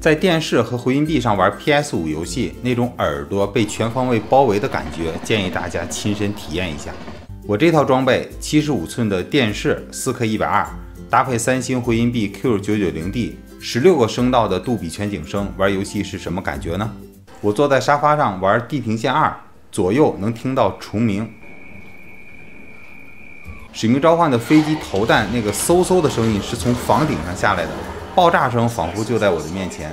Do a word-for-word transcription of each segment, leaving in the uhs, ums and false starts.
在电视和回音壁上玩 P S 五 游戏，那种耳朵被全方位包围的感觉，建议大家亲身体验一下。我这套装备七十五寸的电视 四K 一百二， 搭配三星回音壁 Q 九九零 D， 十六个声道的杜比全景声，玩游戏是什么感觉呢？我坐在沙发上玩《地平线二》，左右能听到虫鸣。使命召唤的飞机投弹那个嗖嗖的声音是从房顶上下来的，爆炸声仿佛就在我的面前。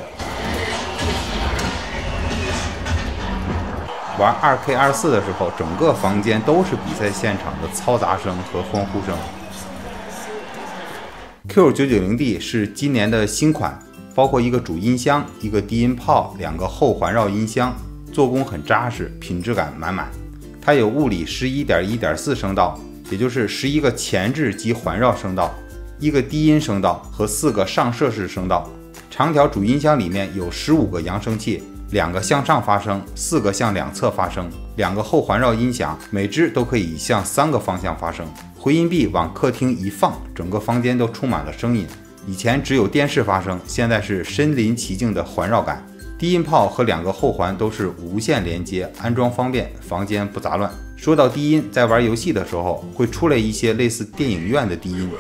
玩 二 K 二十四 的时候，整个房间都是比赛现场的嘈杂声和欢呼声。Q 九九零 D 是今年的新款，包括一个主音箱、一个低音炮、两个后环绕音箱，做工很扎实，品质感满满。它有物理 十一点一点四 声道，也就是十一个前置及环绕声道，一个低音声道和四个上摄式声道。长条主音箱里面有十五个扬声器，两个向上发声，四个向两侧发声，两个后环绕音响，每只都可以向三个方向发声。回音壁往客厅一放，整个房间都充满了声音。以前只有电视发声，现在是身临其境的环绕感。低音炮和两个后环都是无线连接，安装方便，房间不杂乱。说到低音，在玩游戏的时候会出来一些类似电影院的低音，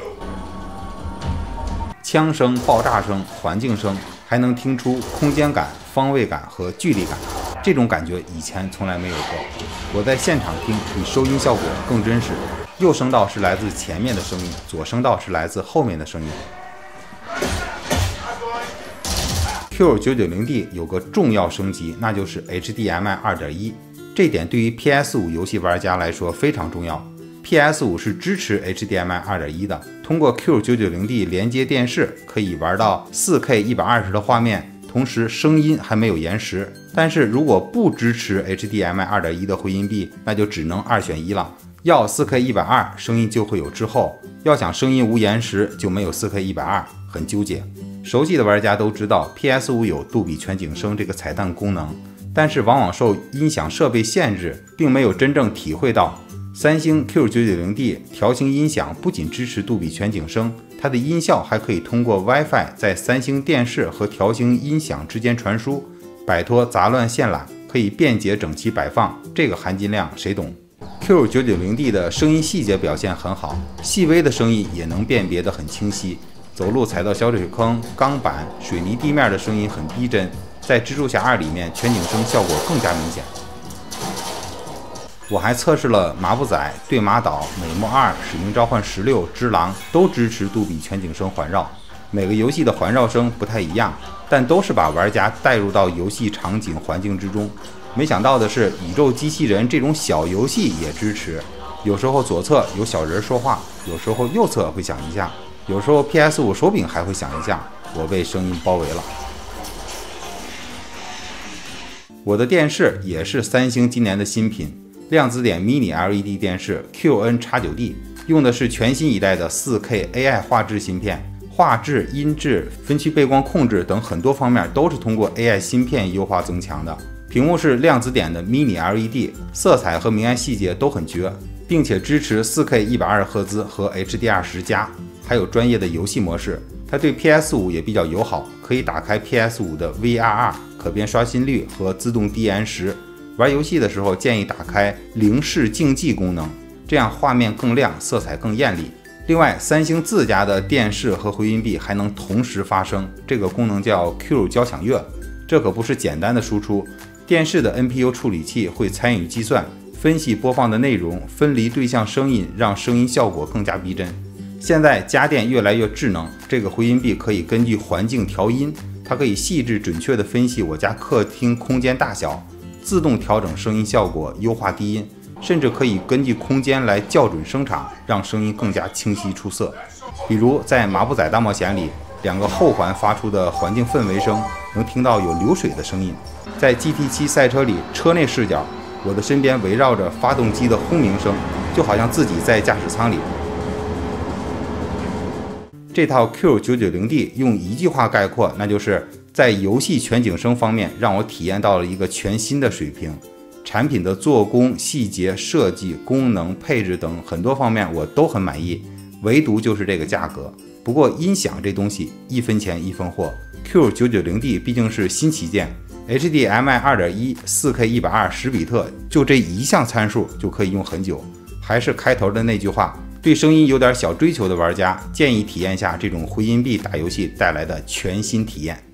枪声、爆炸声、环境声，还能听出空间感、方位感和距离感。这种感觉以前从来没有过。我在现场听，比收音效果更真实。右声道是来自前面的声音，左声道是来自后面的声音。Q 九九零 D 有个重要升级，那就是 H D M I 二点一。这点对于 P S 五 游戏玩家来说非常重要。P S 五 是支持 H D M I 二点一 的，通过 Q 九九零 D 连接电视，可以玩到 四K 一百二十 的画面，同时声音还没有延时。但是如果不支持 H D M I 二点一 的回音壁，那就只能二选一了。要 四K 一百二， 声音就会有滞后；要想声音无延时，就没有 四K 一百二， 很纠结。熟悉的玩家都知道 P S 五 有杜比全景声这个彩蛋功能，但是往往受音响设备限制，并没有真正体会到三星 Q 九九零 D 调型音响不仅支持杜比全景声，它的音效还可以通过 WiFi 在三星电视和调型音响之间传输，摆脱杂乱线缆，可以便捷整齐摆放，这个含金量谁懂？Q 九九零 D 的声音细节表现很好，细微的声音也能辨别得很清晰。走路踩到小水坑、钢板、水泥地面的声音很逼真，在蜘蛛侠二里面全景声效果更加明显。我还测试了麻布仔、对马岛、美墨二、使命召唤十六、只狼都支持杜比全景声环绕。每个游戏的环绕声不太一样，但都是把玩家带入到游戏场景环境之中。没想到的是，宇宙机器人这种小游戏也支持。有时候左侧有小人说话，有时候右侧会响一下，有时候 P S 五 手柄还会响一下。我被声音包围了。我的电视也是三星今年的新品，量子点 Mini L E D 电视 Q N X 九 D， 用的是全新一代的 四K A I 画质芯片。画质、音质、分区背光控制等很多方面都是通过 A I 芯片优化增强的。屏幕是量子点的 Mini L E D， 色彩和明暗细节都很绝，并且支持 四K 一百二十赫兹 和 H D R 十加， 还有专业的游戏模式。它对 P S 五 也比较友好，可以打开 P S 五 的 V R R 可变刷新率和自动低延时。玩游戏的时候建议打开零视竞技功能，这样画面更亮，色彩更艳丽。另外，三星自家的电视和回音壁还能同时发声，这个功能叫 Q 交响乐。这可不是简单的输出，电视的 N P U 处理器会参与计算，分析播放的内容，分离对象声音，让声音效果更加逼真。现在家电越来越智能，这个回音壁可以根据环境调音，它可以细致准确地分析我家客厅空间大小，自动调整声音效果，优化低音，甚至可以根据空间来校准声场，让声音更加清晰出色。比如在麻布仔大冒险里，两个后环发出的环境氛围声，能听到有流水的声音。在 G T 七 赛车里，车内视角，我的身边围绕着发动机的轰鸣声，就好像自己在驾驶舱里。这套 Q 九九零 D 用一句话概括，那就是在游戏全景声方面让我体验到了一个全新的水平。产品的做工、细节、设计、功能、配置等很多方面我都很满意，唯独就是这个价格。不过音响这东西一分钱一分货， Q 九九零 D 毕竟是新旗舰 ，H D M I 二点一 四K 一百二十比特就这一项参数就可以用很久。还是开头的那句话，对声音有点小追求的玩家，建议体验下这种回音壁打游戏带来的全新体验。